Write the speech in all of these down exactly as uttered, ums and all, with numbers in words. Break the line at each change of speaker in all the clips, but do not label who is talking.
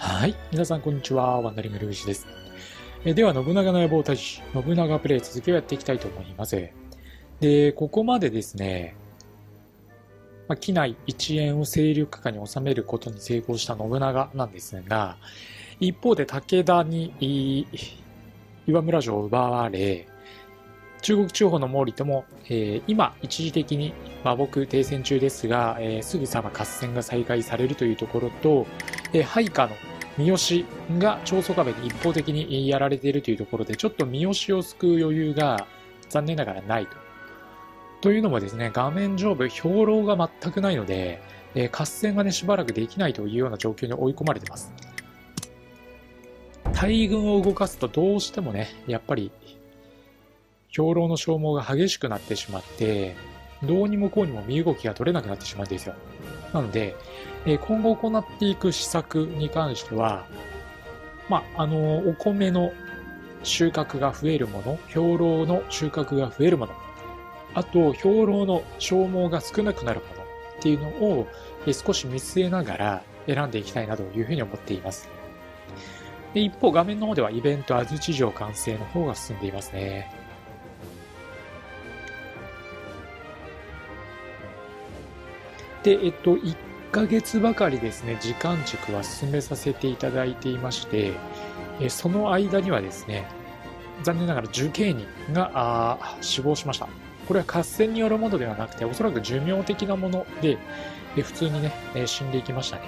はい。皆さん、こんにちは。ワンダリングルーシです。えでは、信長の野望大使、信長プレイ続きをやっていきたいと思います。で、ここまでですね、まあ、畿内一円を勢力下に収めることに成功した信長なんですが、一方で武田に岩村城を奪われ、中国地方の毛利とも、えー、今一時的に和睦停戦中ですが、えー、すぐさま合戦が再開されるというところと、えー、配下の三好が長宗我部に一方的にやられているというところで、ちょっと三好を救う余裕が残念ながらないと。というのもですね、画面上部、兵糧が全くないので、えー、合戦がね、しばらくできないというような状況に追い込まれています。大軍を動かすとどうしてもね、やっぱり兵糧の消耗が激しくなってしまって、どうにもこうにも身動きが取れなくなってしまうんですよ。なので、今後行っていく施策に関しては、まあ、あの、お米の収穫が増えるもの、兵糧の収穫が増えるもの、あと、兵糧の消耗が少なくなるものっていうのを少し見据えながら選んでいきたいなというふうに思っています。で一方、画面の方ではイベント安土城完成の方が進んでいますね。で、えっと、いっかげつばかりですね、時間軸は進めさせていただいていまして、その間にはですね、残念ながら受刑人が死亡しました。これは合戦によるものではなくて、おそらく寿命的なもので、普通にね、死んでいきましたね。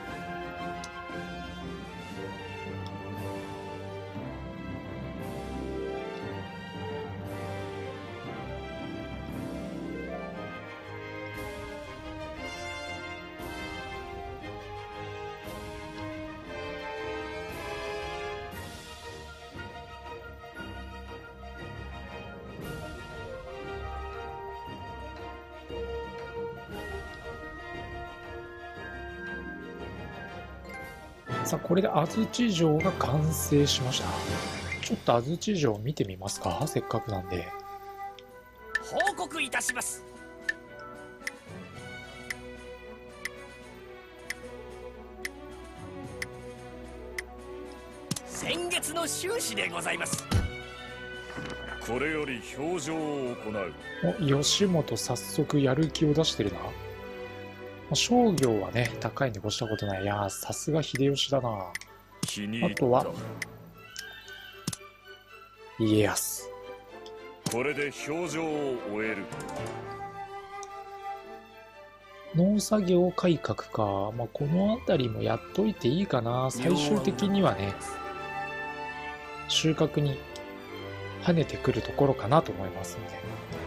さあ、これで安土城が完成しました。ちょっと安土城を見てみますか、せっかくなんで。
報告いたします。先月の収支でございます。
これより表情を行う。
お、吉本早速やる気を出してるな。商業はね、高いに越したことない。いやー、さすが秀吉だな。あとは、家康。
これで表情を終える。
農作業改革か。まあ、この辺りもやっといていいかな。最終的にはね、収穫に跳ねてくるところかなと思いますので。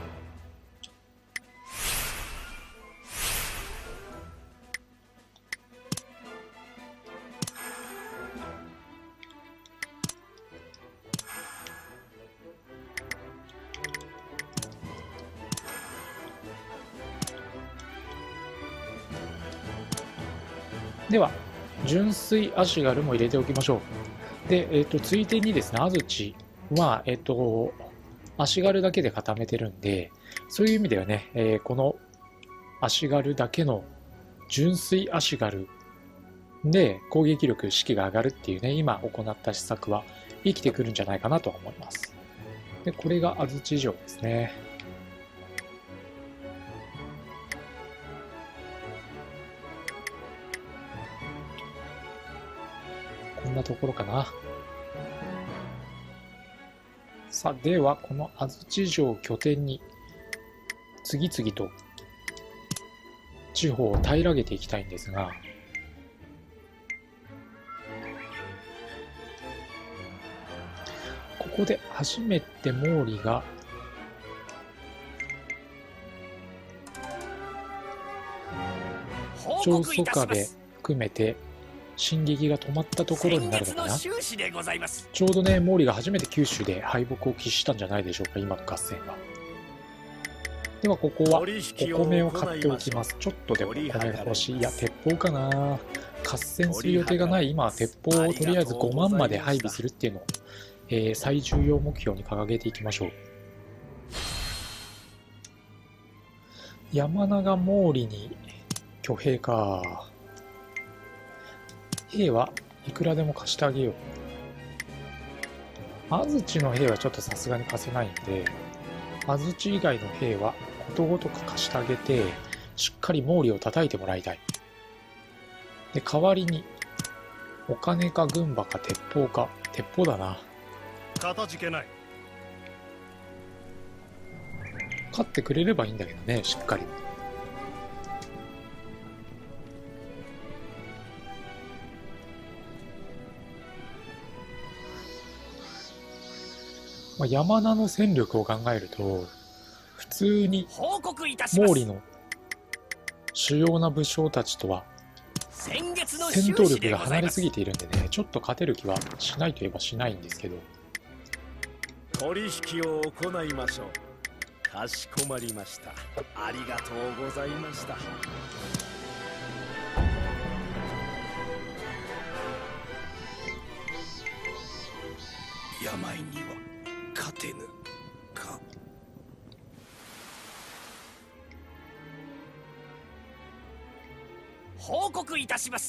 では、純粋足軽も入れておきましょう。で、えっと、ついでにですね、安土は、えっと、足軽だけで固めてるんで、そういう意味ではね、えー、この足軽だけの純粋足軽で攻撃力、士気が上がるっていうね、今行った施策は生きてくるんじゃないかなと思います。で、これが安土城ですね。こんなところかな。さあ、では、この安土城を拠点に、次々と地方を平らげていきたいんですが、ここで初めて毛利が、長宗我部含めて、進撃が止まったところになるのかな。ちょうどね、毛利が初めて九州で敗北を喫したんじゃないでしょうか、今の合戦は。では、ここはお米を買っておきます。ちょっとでもお米が欲しい。いや、鉄砲かな。合戦する予定がない今は鉄砲をとりあえずごまんまで配備するっていうのを、えー、最重要目標に掲げていきましょう。山長毛利に挙兵か。兵はいくらでも貸してあげよう。安土の兵はちょっとさすがに貸せないんで、安土以外の兵はことごとく貸してあげて、しっかり毛利を叩いてもらいたい。で、代わりに、お金か軍馬か鉄砲か、鉄砲だな。
かたじけない。
勝ってくれればいいんだけどね、しっかり。まあ、山名の戦力を考えると、普通に
報告いたします。
毛利の主要な武将たちとは
先月の
戦
収支
闘力が
でございます
離れすぎているんでね、ちょっと勝てる気はしないといえばしないんですけど、
取引を行いましょう。かしこまりました。ありがとうございました。
病には勝てぬか。
報告いたします。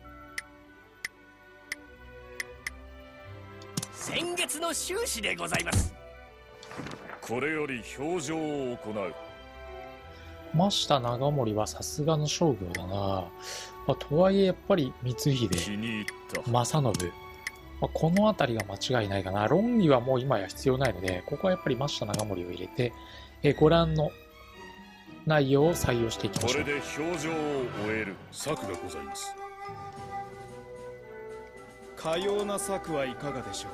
先月の収支でございます。
これより表情を行う。
真下長森はさすがの商業だな。まあ、とはいえやっぱり光秀、
気に入った。
正信、まあ、この辺りが間違いないかな。論議はもう今や必要ないので、ここはやっぱり真下長森を入れて、えご覧の内容を採用していきましょう。
これで表情を終える策がございます。
かような策はいかがでしょう。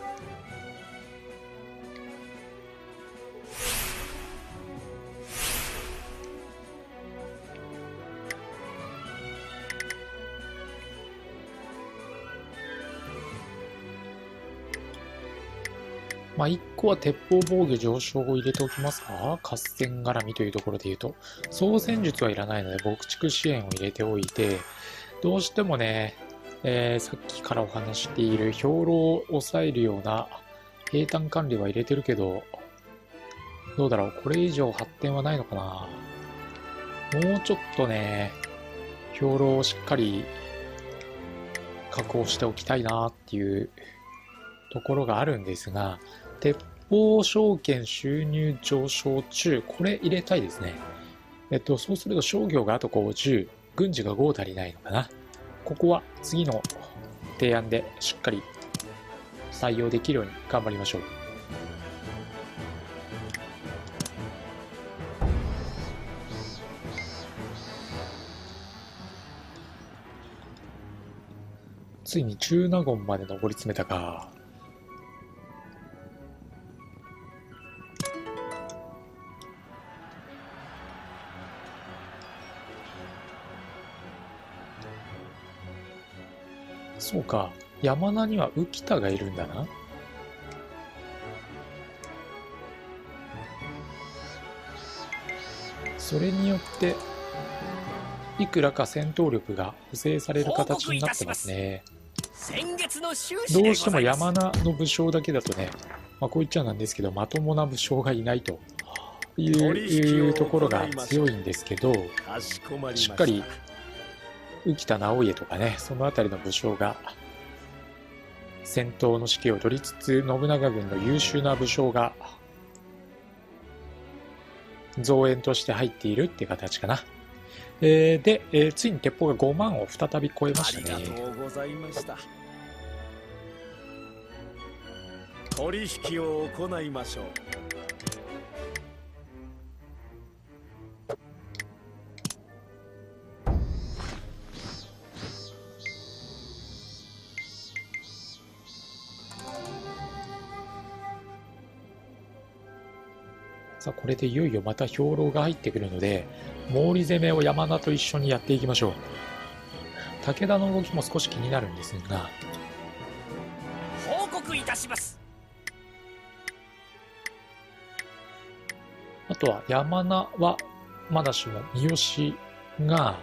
まあ、いっこは鉄砲防御上昇を入れておきますか。合戦絡みというところで言うと。総戦術はいらないので、牧畜支援を入れておいて、どうしてもね、えー、さっきからお話している兵糧を抑えるような兵站管理は入れてるけど、どうだろう、これ以上発展はないのかな。もうちょっとね、兵糧をしっかり確保しておきたいなっていうところがあるんですが、鉄砲証券収入上昇中、これ入れたいですね。えっと、そうすると商業があとごじゅう、軍事がご足りないのかな。ここは次の提案でしっかり採用できるように頑張りましょう。ついに中納言まで上り詰めたか。そうか、山名には浮田がいるんだな。それによっていくらか戦闘力が補正される形になってますね。
先月の収支
ど
でございます。
うしても山名の武将だけだとね、まあ、こう言っちゃなんですけど、まともな武将がいないというところが強いんですけど、
かしこまりました。
しっかり浮田直家とかね、そのあたりの武将が戦闘の指揮を取りつつ、信長軍の優秀な武将が増援として入っているっていう形かな。えー、で、えー、ついに鉄砲がごまんを再び超えましたね。
ありがとうございました。取引を行いましょう。
さあ、これでいよいよまた兵糧が入ってくるので、毛利攻めを山田と一緒にやっていきましょう。武田の動きも少し気になるんですが、
報告いたします。
あとは山名はまだしも三好が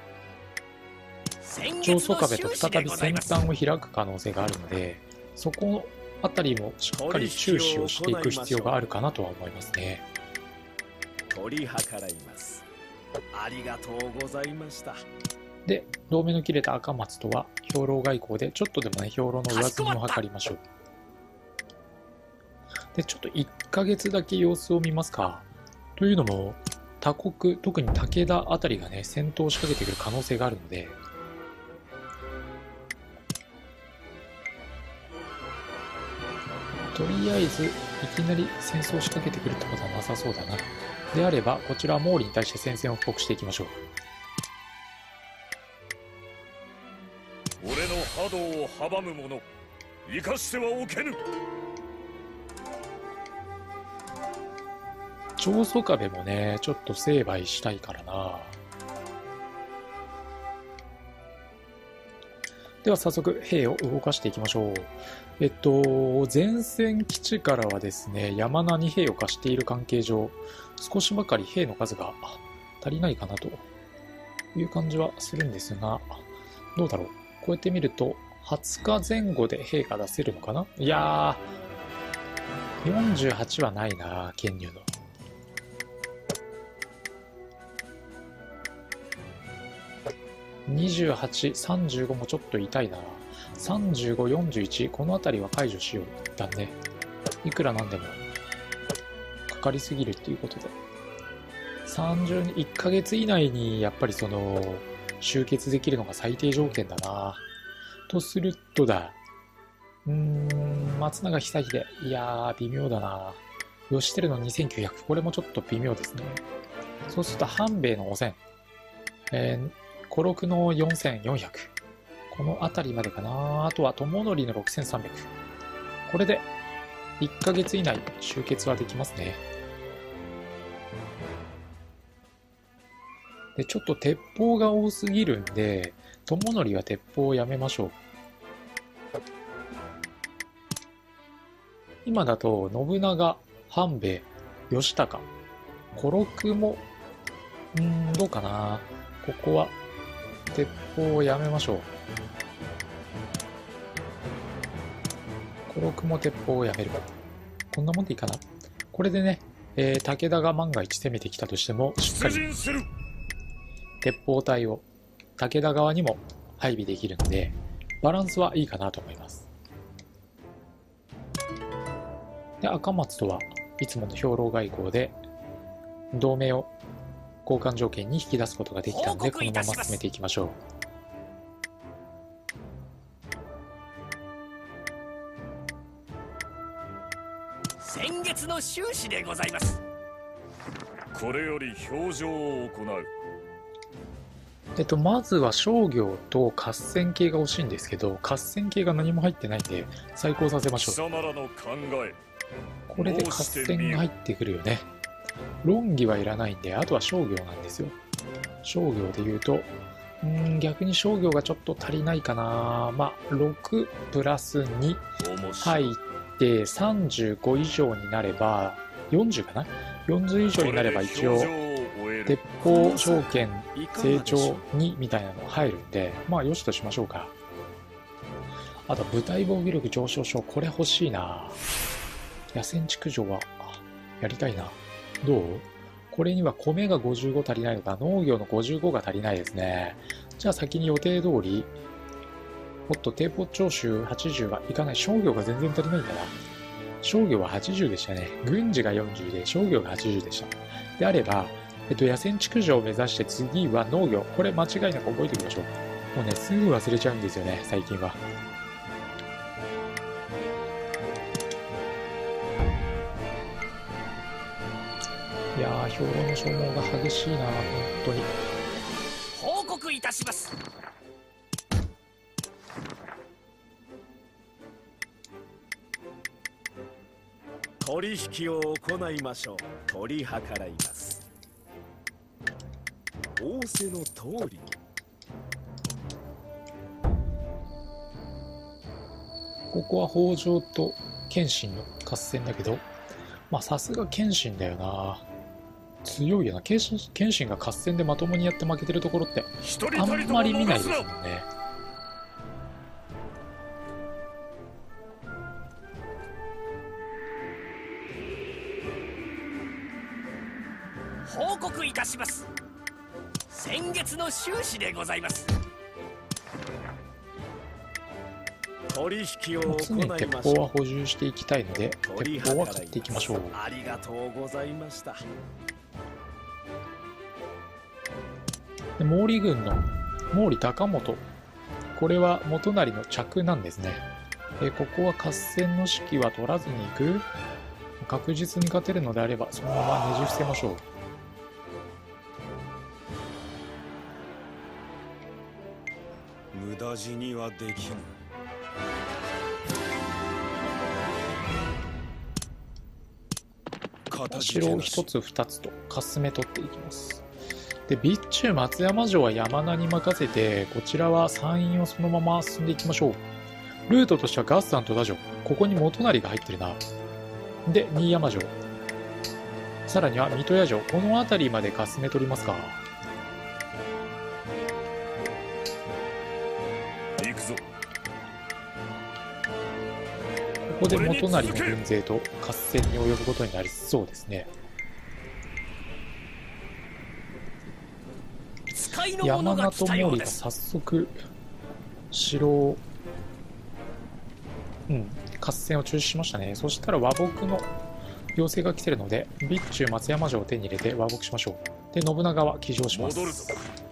上層壁と再び先端を開く可能性があるので、そこあたりもしっかり注視をしていく必要があるかなとは思いますね。
取り計らいます。ありがとうございました。
で、同盟の切れた赤松とは兵糧外交でちょっとでもね、兵糧の上積みを図りましょう。で、ちょっといっかげつだけ様子を見ますか。というのも、他国、特に武田あたりがね、戦闘を仕掛けてくる可能性があるので、とりあえず、いきなり戦争を仕掛けてくるってことはなさそうだな。であれば、こちらは毛利に対して戦線を布告していきましょう。
俺の波動を阻む者、生かしてはおけぬ。
長宗我部もね、ちょっと成敗したいからな。では早速兵を動かしていきましょう。えっと、前線基地からはですね、山名に兵を貸している関係上、少しばかり兵の数が足りないかなという感じはするんですが、どうだろう。こうやって見ると、はつかぜん後で兵が出せるのかな。いやー、よんじゅうはちはないな、剣入の。にじゅうはち、さんじゅうごもちょっと痛いな。さんじゅうご、よんじゅういち、この辺りは解除しよう。一旦ね。いくらなんでもかかりすぎるっていうことで。さんじゅう、いっかげつ以内にやっぱりその、集結できるのが最低条件だな。とするとだ。うーん、松永久秀。いやー、微妙だな。義輝のにせんきゅうひゃく。これもちょっと微妙ですね。そうすると、半兵衛のごせん。えー小六のよんせんよんひゃく。この辺りまでかな。あとは友則のろくせんさんびゃく。これでいっかげつ以内集結はできますね。で、ちょっと鉄砲が多すぎるんで、友則は鉄砲をやめましょう。今だと信長、半兵衛、義高、小六も、うーん、どうかな。ここは鉄砲をやめましょう。小六も鉄砲をやめる。こんなもんでいいかな。これでね、えー、武田が万が一攻めてきたとしても、しっかり鉄砲隊を武田側にも配備できるので、バランスはいいかなと思います。で、赤松とはいつもの兵糧外交で、同盟を交換条件に引き出すことができたので、このまま進めていきましょう。
先月の収支でございます。
これより表情を行う。
えっと、まずは商業と合戦系が欲しいんですけど、合戦系が何も入ってないんで、再興させましょう。
貴様らの考え。
これで合戦が入ってくるよね。論議はいらないんで、あとは商業なんですよ。商業で言うと、うーん、逆に商業がちょっと足りないかな。まあ、ろくプラスに入ってさんじゅうご以上になれば、よんじゅうかな ?よんじゅう 以上になれば一応、鉄砲条件成長にみたいなのが入るんで、まあ、よしとしましょうか。あと、部隊防御力上昇症、これ欲しいな。野戦築城は、やりたいな。どう？これには米がごじゅうご足りないのか、農業のごじゅうごが足りないですね。じゃあ先に予定通り、おっと、低ポ徴収はちじゅうはいかない。商業が全然足りないんだな。商業ははちじゅうでしたね。軍事がよんじゅうで、商業がはちじゅうでした。であれば、えっと、野戦築城を目指して次は農業。これ間違いなく覚えておきましょう。もうね、すぐ忘れちゃうんですよね、最近は。いやー、兵糧の消耗が激しいな、本当に。
報告いたします。
取引を行いましょう。取り計らいます。仰せの通り。
ここは北条と謙信の合戦だけど、まあさすが謙信だよな。強いよな。謙信、謙信が合戦でまともにやって負けてるところってあんまり見ないですもんね。
報告いたします。 先月の収支でございます。
取引を行
常に
いまし
鉄砲
ょ
は補充していきたいので、
う。取り
鉄砲は
計らい
買っていきましょう。
ありがとうございました。
で毛利軍の毛利高元、これは元就の嫡なんですね。えここは合戦の指揮は取らずに行く。確実に勝てるのであればそのままねじ伏せましょう。
無駄死にはできぬ。
城を一つ二つとかすめ取っていきます。で備中松山城は山名に任せて、こちらは山陰をそのまま進んでいきましょう。ルートとしてはガッサンとダ城、ここに元就が入ってるな。で新山城、さらには水戸屋城、この辺りまでかすめ取りますか。
行くぞ。
ここで元就の軍勢と合戦に及ぶことになりそうですね。
使いの
山
者が
名と毛
来たようです。
利が早速城を、うん、合戦を中止しましたね。そしたら和睦の要請が来てるので、備中松山城を手に入れて和睦しましょう。で信長は騎乗します。
戻るぞ。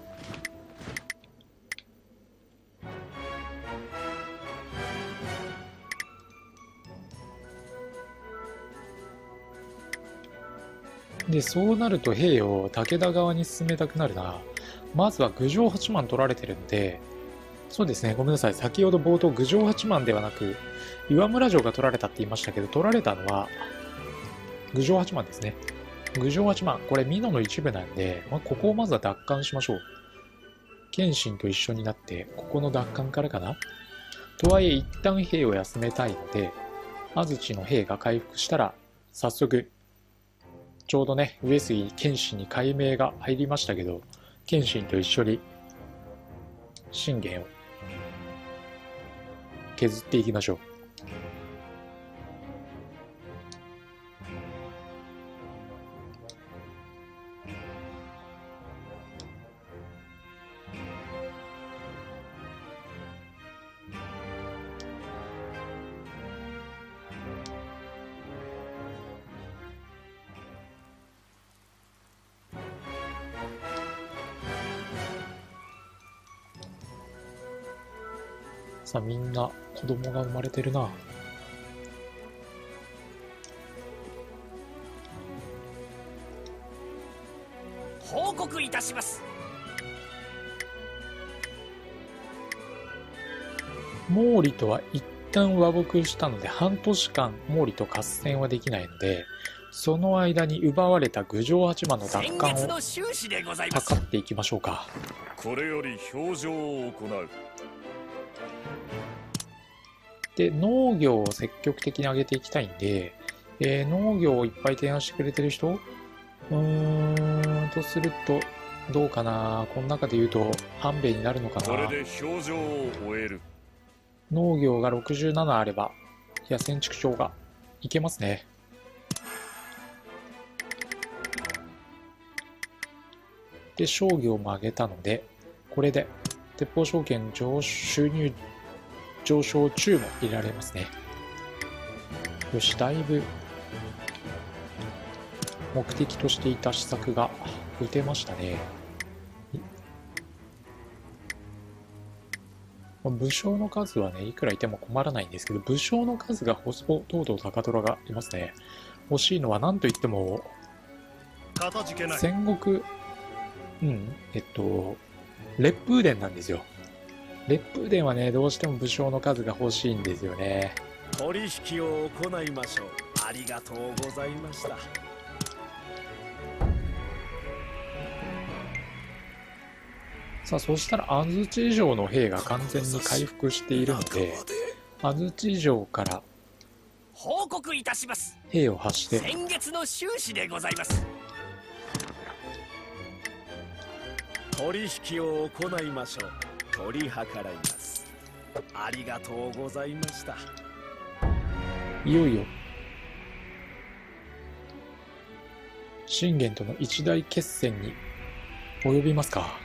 でそうなると兵を武田側に進めたくなるな。まずは郡上八幡取られてるんで、そうですね、ごめんなさい、先ほど冒頭郡上八幡ではなく岩村城が取られたって言いましたけど、取られたのは郡上八幡ですね。郡上八幡、これ美濃の一部なんで、まあ、ここをまずは奪還しましょう。謙信と一緒になってここの奪還からかな。とはいえ一旦兵を休めたいので、安土の兵が回復したら早速、ちょうどね、上杉謙信に改名が入りましたけど、謙信と一緒に信玄を削っていきましょう。さあみんな子供が生まれてるな。
報告いたします。
毛利とは一旦和睦したので、半年間毛利と合戦はできないので、その間に奪われた郡上八幡の奪
先
還を
月の収支でございます。
図っていきましょうか。
これより表情を行う。
で農業を積極的に上げていきたいんで、えー農業をいっぱい提案してくれてる人、うーんとするとどうかな。この中で言うと半兵衛になるのか
これ
な。
で表情を終える。
農業がろくじゅうななあれば、いや千築町がいけますね。で商業も上げたので、これで鉄砲証券上収入上昇中も入れられますね。よし、だいぶ目的としていた施策が打てましたね。武将の数はね、いくらいても困らないんですけど、武将の数がほぼ東堂高虎がいますね。欲しいのは何といっても戦国、うんえっと烈風伝なんですよ。烈風伝はね、どうしても武将の数が欲しいんですよね。
取引を行いましょう。ありがとうございました。
さあ、そしたら安土城の兵が完全に回復しているので、安土城から
報告いたします。
兵を発して
先月の収支でございます。
取引を行いましょう。取り計らいます。ありがとうございました。
いよいよ信玄との一大決戦に及びますか。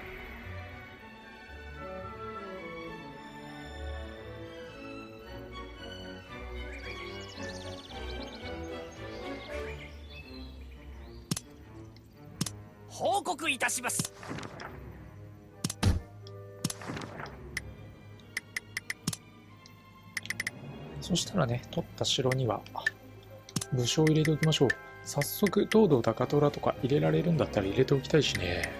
報告いたします。
そしたらね、取った城には武将を入れておきましょう。早速東堂高虎とか入れられるんだったら入れておきたいしね。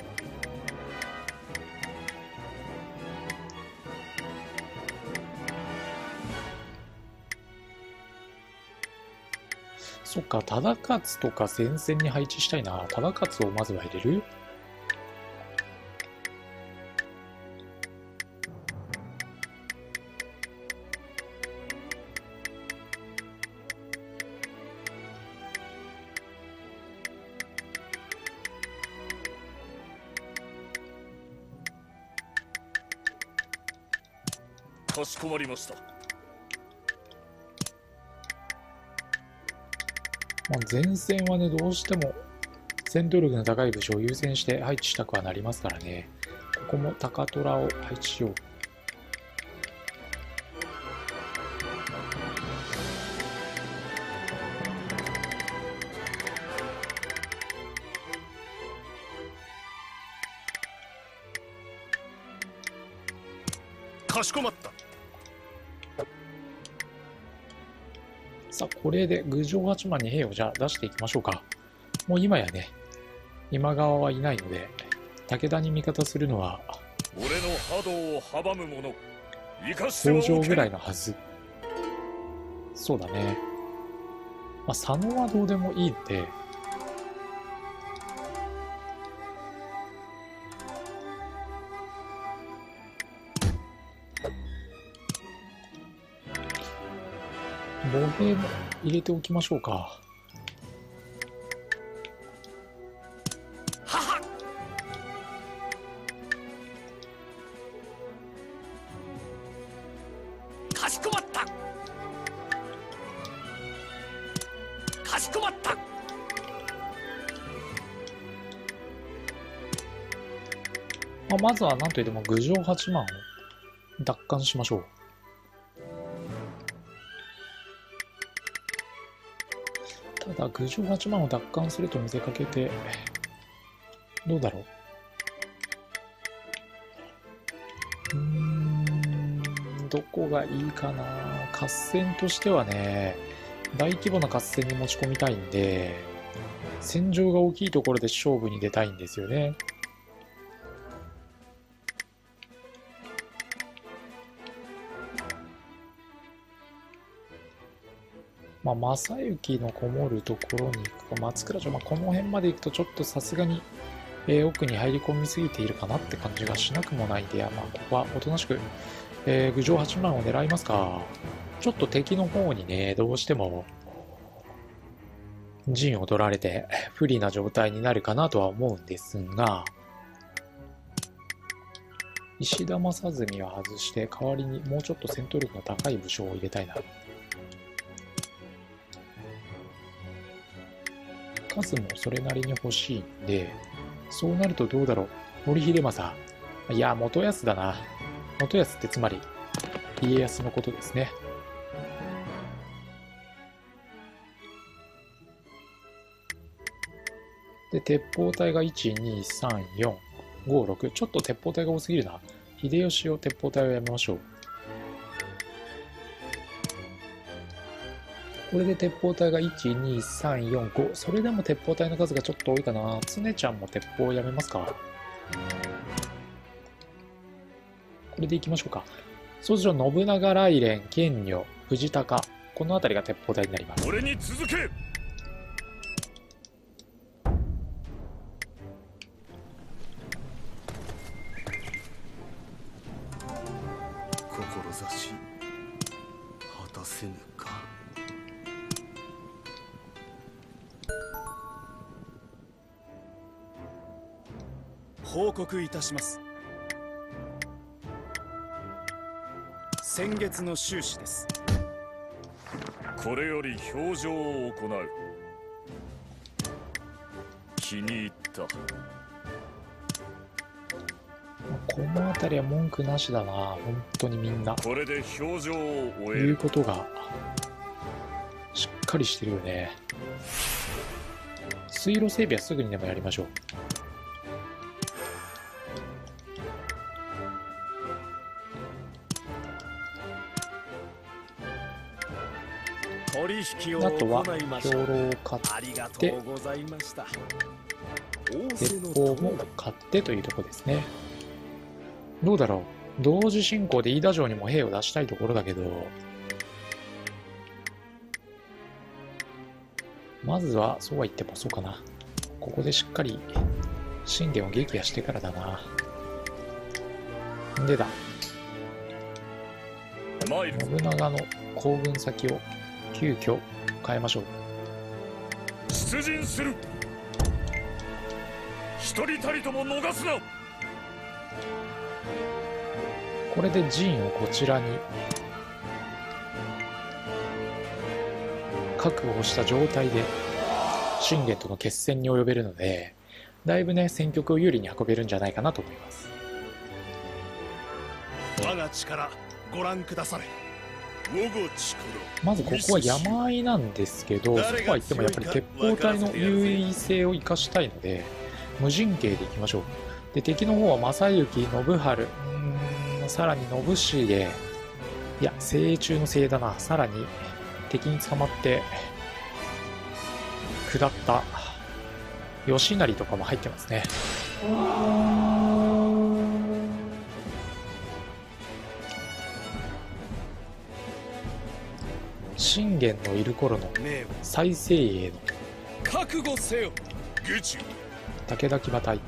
そっか、忠勝とか前線に配置したいな。忠勝をまずは入れる。
かしこまりました。
まあ、前線はね、どうしても戦闘力の高い武将を優先して配置したくはなりますからね。ここも高虎を配置しよう。
かしこまった。
さあ、これで郡上八幡に兵をじゃあ出していきましょうか。もう今やね、今川はいないので、武田に味方するのは、
俺の波動を阻む者、生かしてはおけん。
北条ぐらいのはず。そうだね。まあ、佐野はどうでもいいんで、歩兵も入れておきましょうか。
はは。かしこまった。かしこまった。
まあ、まずは何といっても郡上八幡を奪還しましょう。ただ郡上八幡を奪還すると見せかけてどうだろう。うーん、どこがいいかな。合戦としてはね、大規模な合戦に持ち込みたいんで、戦場が大きいところで勝負に出たいんですよね。まあ、正行のこもるところに行くか、松倉城、まあ、この辺まで行くとちょっとさすがに、えー、奥に入り込みすぎているかなって感じがしなくもないんで、まあ、ここはおとなしく、えー、郡上八幡を狙いますか。ちょっと敵の方にね、どうしても陣を取られて不利な状態になるかなとは思うんですが、石田正純は外して代わりにもうちょっと戦闘力の高い武将を入れたいな。数もそれなりに欲しいんで、そうなるとどうだろう。森秀政。いや、元康だな。元康ってつまり家康のことですね。で、鉄砲隊がいち、に、さん、よん、ご、ろく。ちょっと鉄砲隊が多すぎるな。秀吉を鉄砲隊をやめましょう。これで鉄砲隊がいち、に、さん、よん、ご。それでも鉄砲隊の数がちょっと多いかな。常ちゃんも鉄砲をやめますか。これでいきましょうか。そうすると信長、雷連、剣女、藤高。この辺りが鉄砲隊になります。
俺に続け。
志果たせぬか。
報告いたします。先月の収支です。
これより表情を行う。気に入った。
この辺りは文句なしだな、本当にみんな。
これで表情を終え
いう
る。
ことがしっかりしてるよね。水路整備はすぐにでもやりましょう。
取引を
あとは
行いまし
兵
ょう。
糧を買っ
ありがと
て
うございました。仰
鉄
せの
砲も
とおり
買ってというところですね。どうだろう、同時進行で飯田城にも兵を出したいところだけど、まずはそうは言ってもそうかな、ここでしっかり信玄を撃破してからだな。んでだ、
参るぞ。
信長の行軍先を急遽変えましょう。
出陣する。一人たりとも逃すな。
これで陣をこちらに確保した状態で信玄との決戦に及べるので、だいぶね戦局を有利に運べるんじゃないかなと思います。
我が力ご覧くだされ。
我が力。
まずここは山あいなんですけど、そこは言ってもやっぱり鉄砲隊の優位性を生かしたいので無陣形でいきましょう。で敵の方は正行、信春、うーんさらに信繁、いや精鋭中の精鋭だな。さらに敵に捕まって下った吉成とかも入ってますね。信玄のいる頃の
命を
最精鋭の
覚悟せよ。
下地
武田騎馬隊、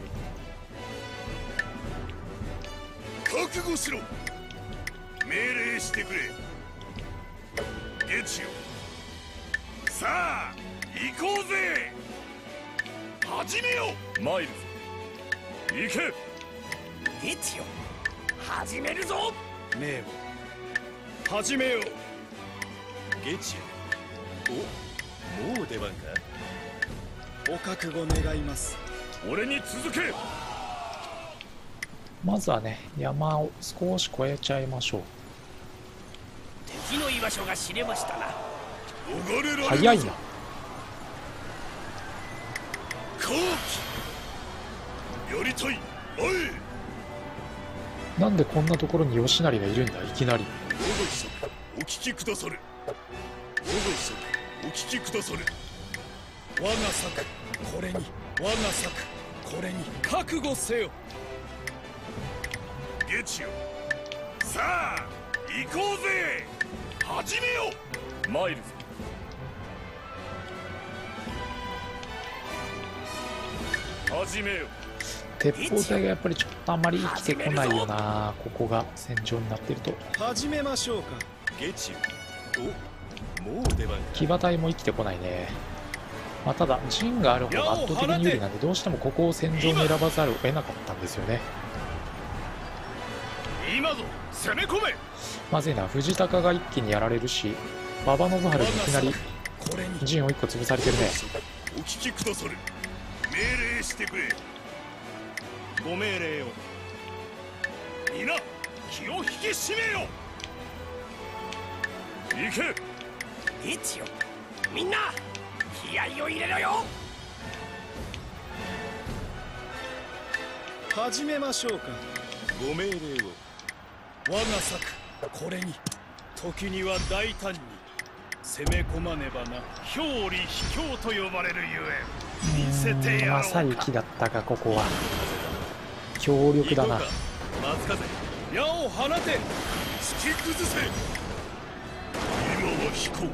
覚悟しろ。命令してくれ。下地よ。さあ行こうぜ。始めよう。参るぞ。行け。
ゲチよ、始めるぞ。
命を始めよう。ゲチよ。お、もう出番か。お覚悟願います。
俺に続け。
まずはね山を少し越えちゃいましょう。
敵の居場所が知れましたな。
逃れられるぞ。
早いな。
後期やりたい。おい。
なんでこんなところに吉成がいるんだいきなり。
我が一族お聞きくだされ。我が一族お聞きくだされ。
我が策これに、我が策これに覚悟せよ。
ゲチよ。さあ行こうぜ。始めよう。参るぞ。始めよう。
鉄砲隊がやっぱりちょっとあまり生きてこないよな。ここが戦場になってると。
始めましょうか。ゲチよ。お、もう出番か。
騎馬隊も生きてこないね。まあ、ただ陣がある方が圧倒的に有利なんで、どうしてもここを戦場に選ばざるを得なかったんですよね。
今ぞ攻め込め。
まずいな、藤高が一気にやられるし、馬場信春にいきなり
これに
陣を一個潰されてるね。
お聞きくだされ。命令してくれ。
ご命令を。
皆気を引き締めよ。行け。
ゲチよ、みんな気合を入れろよ。
始めましょうか。
ご命令を。
我が策これに。時には大胆に攻め込まねばな。
表裏卑怯と呼ばれるゆ
う
え見せて
ーん
やろうか。
正行だったか。ここは強力だな。
行こうか松風。
矢を放て。
突き崩せ。今は飛行。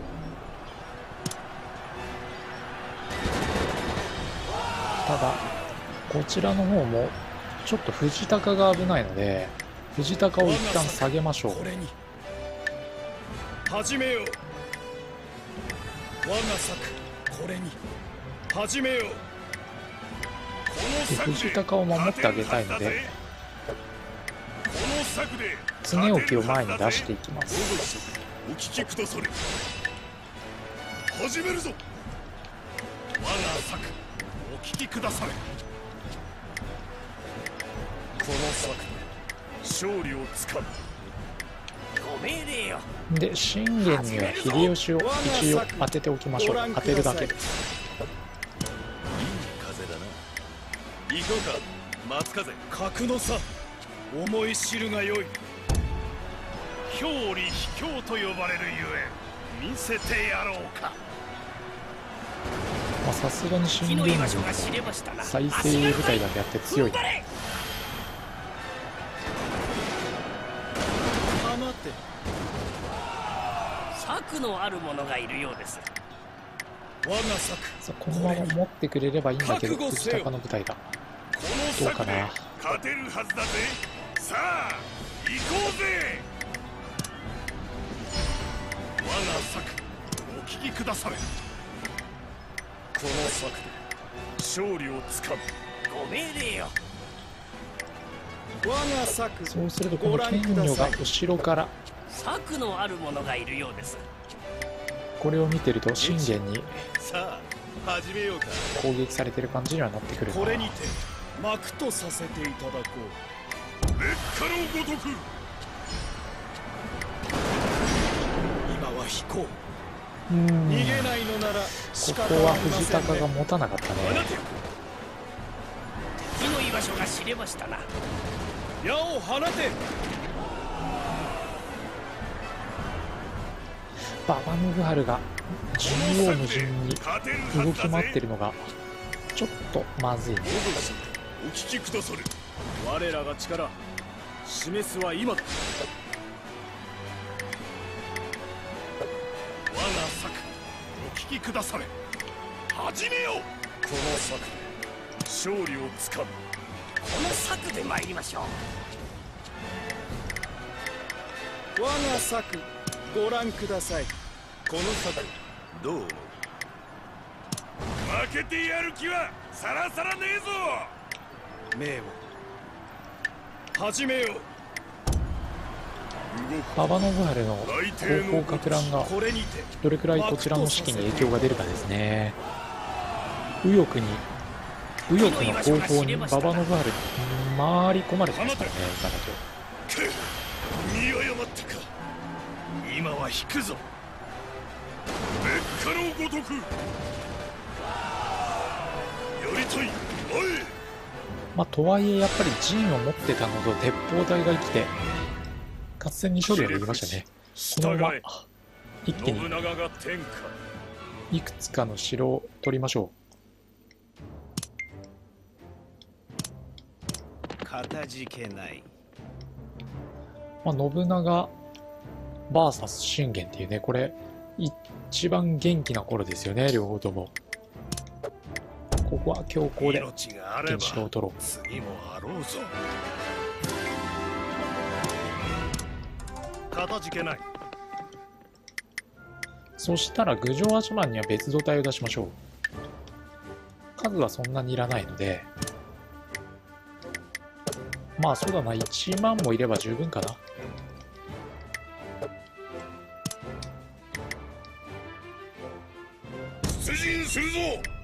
ただこちらの方もちょっと藤高が危ないので、藤高を一旦下げましょう。
これに始めよう。我が策これに始めよう。
で藤高を守ってあげたいので、
この策で
常置を前に出していきま
我が
す。
一族お聞きくだされ。始めるぞ。我が策お聞きくだされ。この策で勝利をつかむ。
ご命令よ。
で信玄には秀吉を一応当てておきましょう。当てるだけで。
いい風だな。行こうか松風。
格の差思い知るがよい。表裏卑怯と呼ばれるゆえ見せてやろうか。
まあさすがに信
火の
玄軍
居場所が知れましたな。
再生部隊だけあって強い。
踏ん張れ。
放て。
策のある者がいるようです。
我が策
さあこのまま持ってくれればいいんだけど、藤高の部隊だ。
この策で勝てるはずだぜ。さあ行こうぜ。我が策お聞きくだされ。この策で勝利をつかむ。
ご命令よ。
我が策。
そうするとこの剣女が後ろから
策のある者がいるようです。
これを見てると信玄に
さあ始めようか。
攻撃されてる感じにはなってくるな。
これにて幕とさせていただこう。
劣化のごとく。
今は飛行。
うーん
逃げないのなら仕
こ
方
こは藤
ありませんね。
高が持たなかったね。
火の居場所が知れましたな。
矢を放て。
馬場信春が縦横無尽に動き回ってるのがちょっとまずいね。
お聞きくだされ。
我らが力示すは今だ。
我が策お聞きくだされ。始めよう。この策で勝利をつかむ。
この策で参りましょう。
我が策ご覧ください。
この策どう思う。負けてやる気はさらさらねえぞ。
命を始めよう。
馬場信春の後方か乱が
これにて
どれくらいこちらの士気に影響が出るかですね。右翼に右翼の後方に馬場信春回り込まれてますからね。今だと
くっ見誤ったか。今は引くぞ。劣化のごとく。やりたい。おい。
まあとはいえやっぱり陣を持ってたのと鉄砲隊が生きて合戦に勝利を挙げましたね。このまま一気に
信長が天下。
いくつかの城を取りましょ
かたじけない。
う。まあ、信長 ブイエス 信玄っていうね、これ一番元気な頃ですよね、両方とも。ここは強行で
命があれば
現城を取ろう。
次もあろうぞ。かたじけない。
そしたら郡上八幡には別動隊を出しましょう。数はそんなにいらないので、まあそうだな、いちまんもいれば十分かな。
出陣するぞ。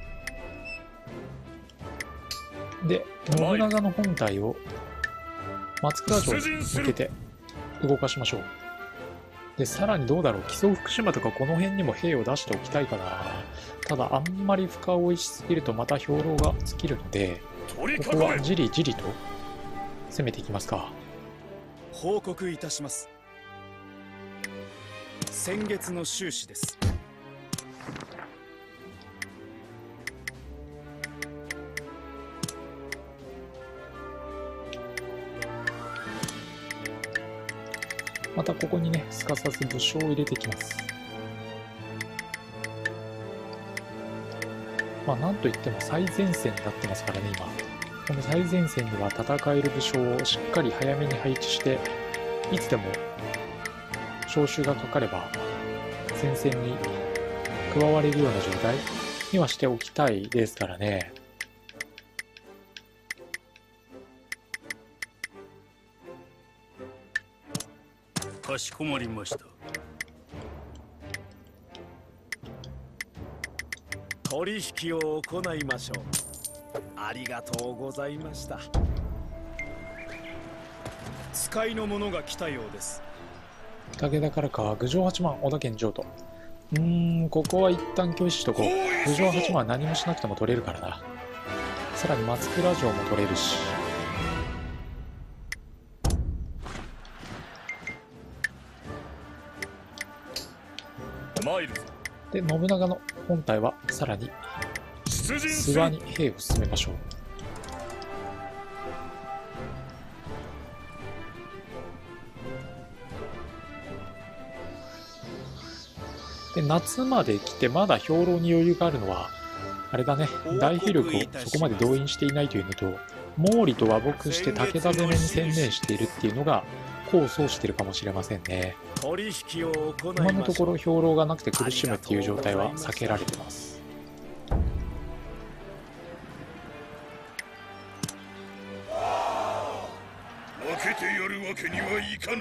で、信長の本隊を松倉城に向けて動かしましょう。で、さらにどうだろう、木曽福島とかこの辺にも兵を出しておきたいかな。ただ、あんまり深追いしすぎるとまた兵糧が尽きるので、
取り
ここは
囲め。
じりじりと攻めていきますか。
報告いたします。先月の収支です。
またここにね、すかさず武将を入れてきます。まあ、なんといっても最前線になってますからね、今。この最前線では戦える武将をしっかり早めに配置して、いつでも召集がかかれば戦線に加われるような状態にはしておきたいですからね。
かしこまりました。
取引を行いましょう。ありがとうございました。 使いの者が来たようです。
武田からか、郡上八幡、織田健丈と。うーん、ここは一旦拒否しとこう。郡上八幡は何もしなくても取れるからな。さらに松倉城も取れるし。で、信長の本体はさらに諏訪に兵を進めましょう。で、夏まで来てまだ兵糧に余裕があるのはあれだね、大兵力をそこまで動員していないというのと、毛利と和睦して武田攻めに専念しているっていうのが功を奏しているかもしれませんね。今のところ兵糧がなくて苦しむっていう状態は避けられてます。
負けてやるわけにはいかぬ。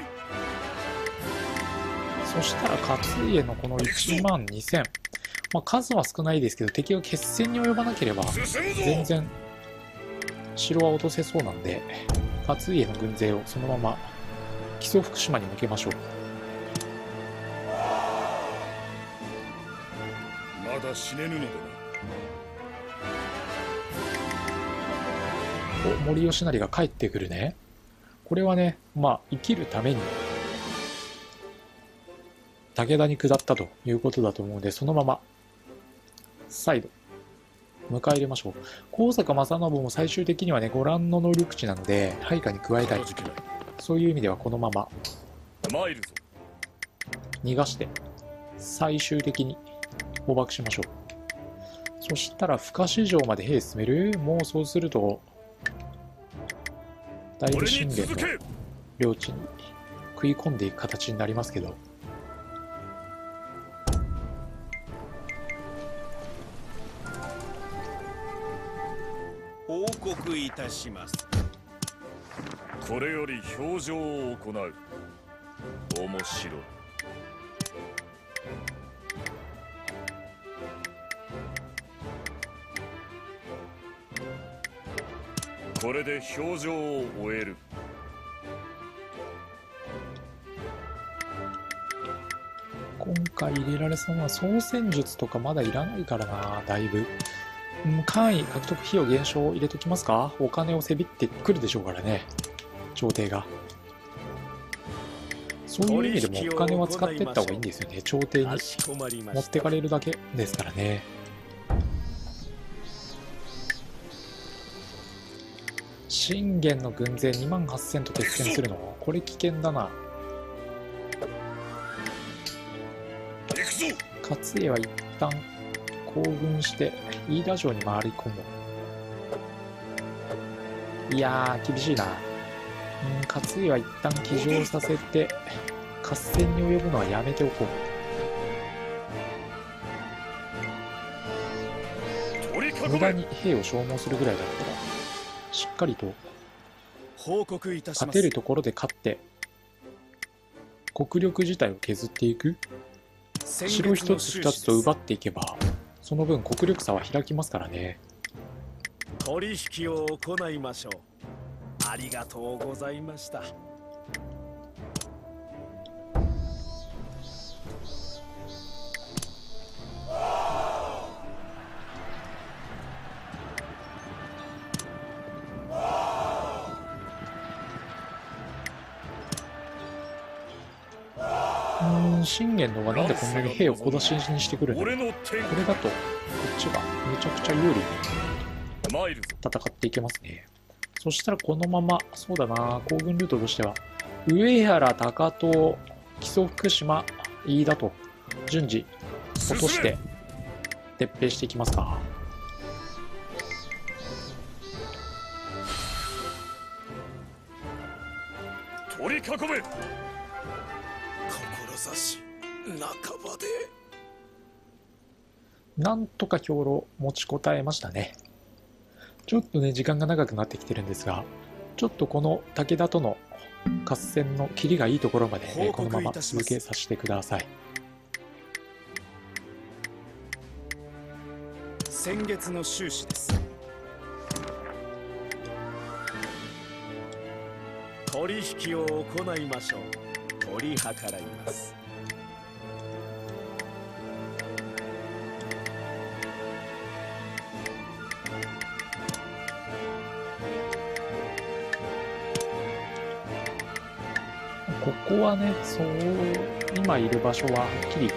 そしたら勝家のこのいちまんにせん、まあ、数は少ないですけど敵が決戦に及ばなければ全然城は落とせそうなんで、勝家の軍勢をそのまま木曽福島に向けましょう。
まだ死ねぬのでな。
お、森吉成が帰ってくるね。これはね、まあ生きるために武田に下ったということだと思うので、そのまま再度迎え入れましょう。高坂正信も最終的にはね、ご覧の能力値なので配下に加えたい。そういう意味ではこのまま逃がして最終的に捕獲しましょう。そしたら深市城まで兵進める。もうそうするとだいぶ信玄の領地に食い込んでいく形になりますけど、
報告いたします。
これより表情を行う。面白い。これで表情を終える。
今回入れられそうな操船術とかまだいらないからな。だいぶうん、官位獲得費用減少を入れときますか。お金をせびってくるでしょうからね、朝廷が。そういう意味でもお金は使っていった方がいいんですよね。朝廷に持ってかれるだけですからね。信玄の軍勢にまんはっせんと決戦するの、これ危険だな。勝家は一旦行軍して飯田城に回り込む。いやー厳しいな。うん、勝家は一旦騎乗させて合戦に及ぶのはやめておこう。無駄に兵を消耗するぐらいだったらしっかりと勝てるところで勝って国力自体を削っていく。城一つ二つと奪っていけばその分国力差は開きますからね。
取引を行いましょう。ありがとうございました。
うーん、信玄の方がなんでこんなに兵を小出しにしてくるんだろう。これだとこっちがめちゃくちゃ有利に戦っていけますね。そしたらこのまま、そうだな、行軍ルートとしては上原、高遠、木曽福島、飯田と順次落として撤兵していきますか。
取り囲め。
志半ばで
なんとか兵糧持ちこたえましたね。ちょっとね時間が長くなってきてるんですが、ちょっとこの武田との合戦の切りがいいところまで、ね、このまま続けさせてください。
先月の収支です。 取引を行いましょう。取り計らいます。
ここはね、そう、今いる場所ははっきり言って、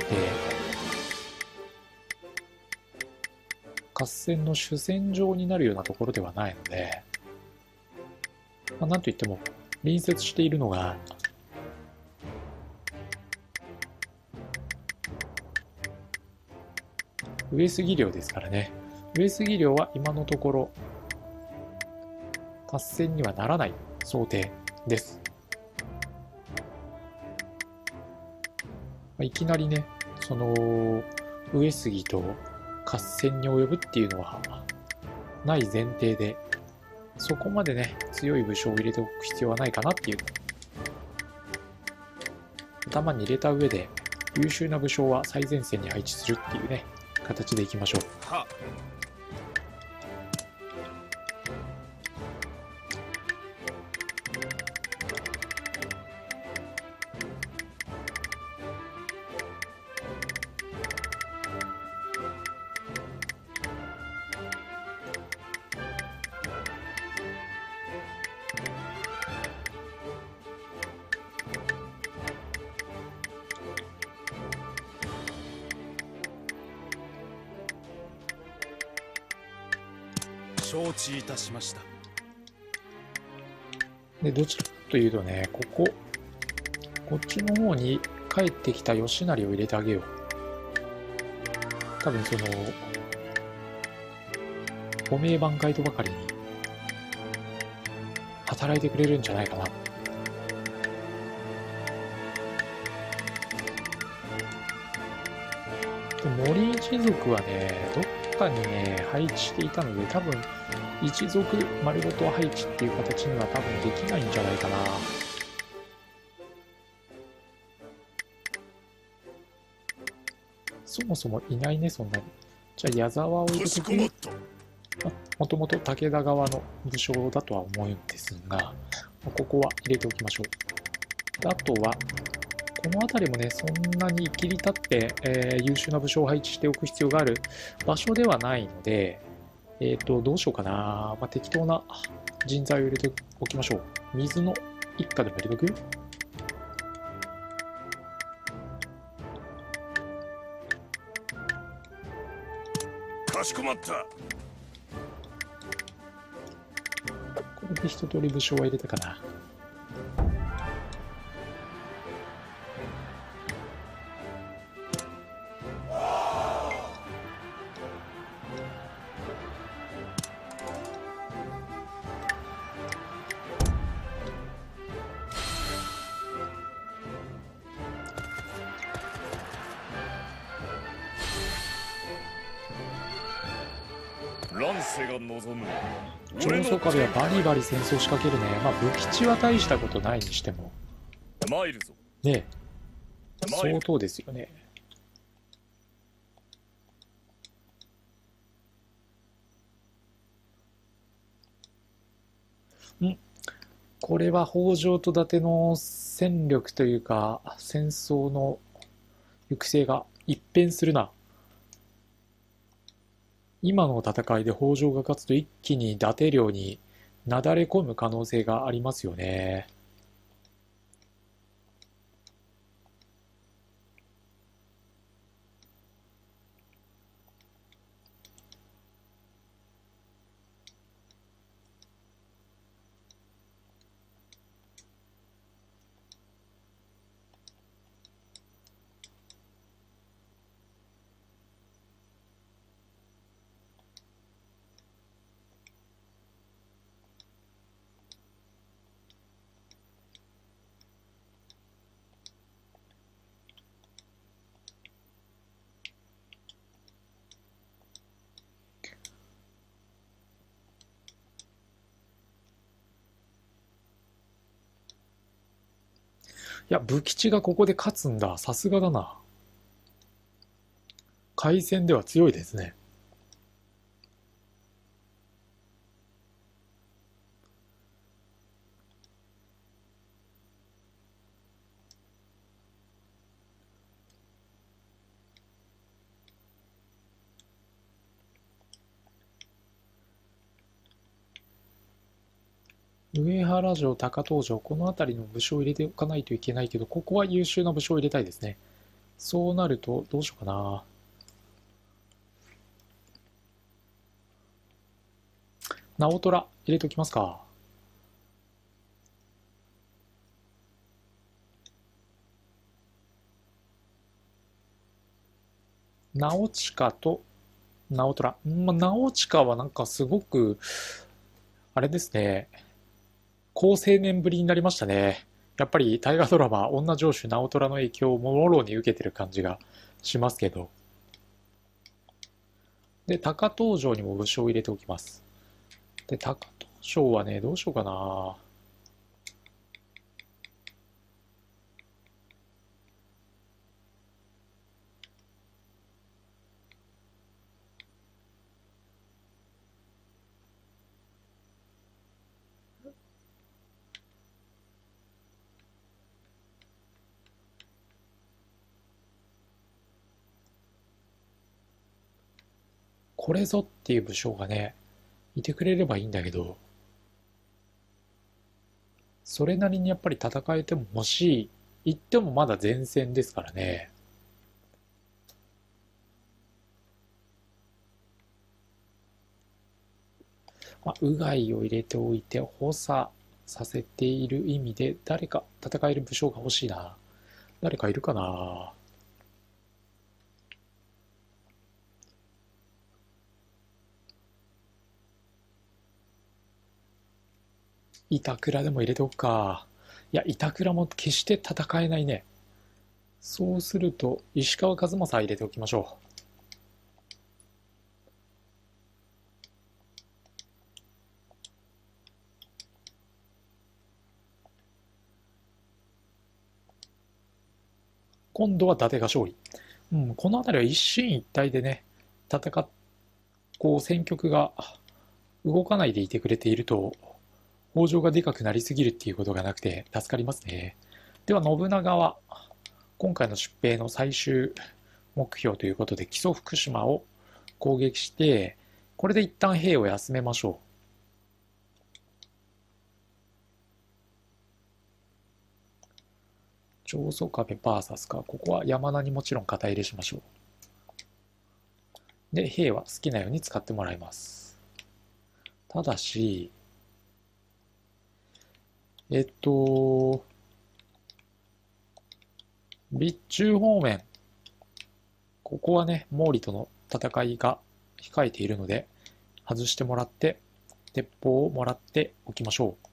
合戦の主戦場になるようなところではないので、まあ、なんといっても隣接しているのが、上杉領ですからね。上杉領は今のところ合戦にはならない想定です。いきなりね、その上杉と合戦に及ぶっていうのはない前提で、そこまでね強い武将を入れておく必要はないかなっていう頭に入れた上で、優秀な武将は最前線に配置するっていうね形でいきましょう。
はっ。承知いたしました。
で、どちらかというとね、ここ、こっちの方に帰ってきた吉成を入れてあげよう。多分その、ご名挽回とばかりに働いてくれるんじゃないかな。森一族はね、どっかにね、配置していたので、多分、一族丸ごと配置っていう形には多分できないんじゃないかな。そもそもいないね、そんなに。じゃあ矢沢を入れてくれ。もともと武田側の武将だとは思うんですが、ここは入れておきましょう。あとは、この辺りもね、そんなに切り立って、えー、優秀な武将を配置しておく必要がある場所ではないので、えっと、どうしようかな。まあ、適当な人材を入れておきましょう。水の一家でも入れとく？
かしこまった。
これで一通り武将は入れたかな。
乱世が望む
上層壁はバリバリ戦争仕掛けるね。まあ武吉は大したことないにしても
参るぞ。
ねえ、相当ですよね。んこれは北条と伊達の戦力というか戦争の行く末が一変するな。今の戦いで北条が勝つと一気に伊達領になだれ込む可能性がありますよね。いや、武吉がここで勝つんだ。さすがだな。海戦では強いですね。 上原城、高遠城、この辺りの武将を入れておかないといけないけど、ここは優秀な武将を入れたいですね。そうなると、どうしようかな。直虎、入れておきますか。直親と直虎。まあ、直親はなんかすごく、あれですね。高青年ぶりになりましたね。やっぱり大河ドラマ、女城主直虎の影響をもろに受けてる感じがしますけど。で、高遠城にも武将を入れておきます。で、高遠城はね、どうしようかな。これぞっていう武将がね、いてくれればいいんだけど、それなりにやっぱり戦えても欲しい。言ってもまだ前線ですからね。まあ、うがいを入れておいて補佐させている意味で誰か戦える武将が欲しいな。誰かいるかな。板倉でも入れておくか。いや、板倉も決して戦えないね。そうすると、石川数正入れておきましょう。今度は伊達が勝利。うん、この辺りは一進一退でね、戦っ、こう戦局が動かないでいてくれていると、北条がでかくなりすぎるっていうことがなくて助かりますね。では信長は今回の出兵の最終目標ということで木曽福島を攻撃して、これで一旦兵を休めましょう。長宗我部 ブイエス か。ここは山名にもちろん肩入れしましょう。で、兵は好きなように使ってもらいます。ただし、えっと、備中方面。ここはね、毛利との戦いが控えているので、外してもらって、鉄砲をもらっておきましょう。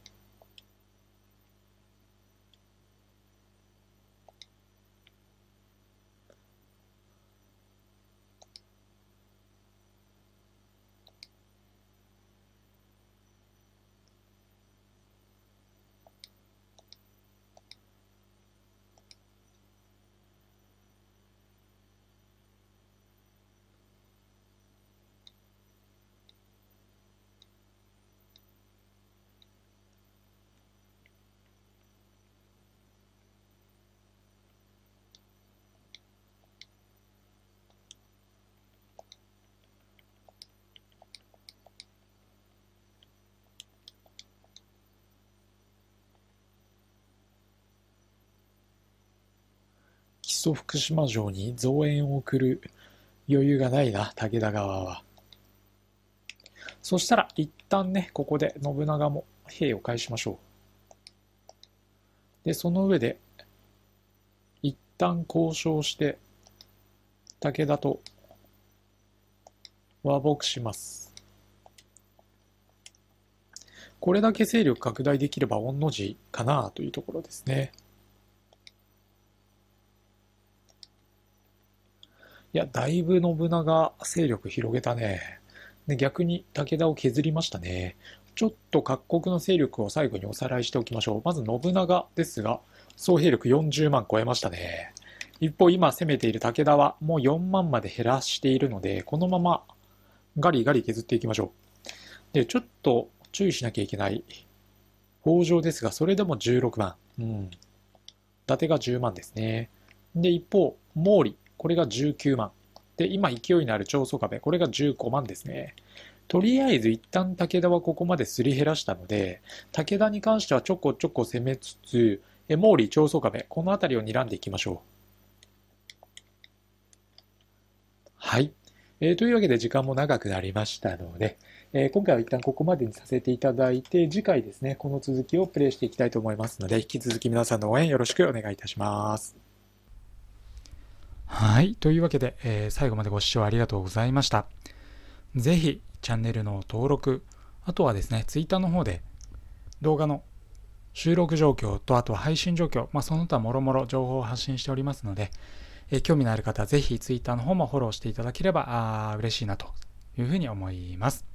木曽福島城に増援を送る余裕がないな、武田側は。そしたら一旦ね、ここで信長も兵を返しましょう。で、その上で一旦交渉して武田と和睦します。これだけ勢力拡大できれば御の字かなというところですね。いや、だいぶ信長勢力広げたね。で、逆に武田を削りましたね。ちょっと各国の勢力を最後におさらいしておきましょう。まず信長ですが、総兵力よんじゅうまん超えましたね。一方今攻めている武田はもうよんまんまで減らしているので、このままガリガリ削っていきましょう。で、ちょっと注意しなきゃいけない北条ですが、それでもじゅうろくまん。うん。伊達がじゅうまんですね。で、一方、毛利。これがじゅうきゅうまん。で、今勢いのある長宗我部。これがじゅうごまんですね。 とりあえず一旦武田はここまですり減らしたので、武田に関してはちょこちょこ攻めつつ、え毛利長宗我部、この辺りを睨んでいきましょう。はい。えー、というわけで時間も長くなりましたので、えー、今回は一旦ここまでにさせていただいて、次回ですね、この続きをプレイしていきたいと思いますので、引き続き皆さんの応援よろしくお願いいたします。はい。というわけで、えー、最後までご視聴ありがとうございました。ぜひ、チャンネルの登録、あとはですね、ツイッターの方で動画の収録状況と、あとは配信状況、まあ、その他もろもろ情報を発信しておりますので、えー、興味のある方はぜひツイッターの方もフォローしていただければあ嬉しいなというふうに思います。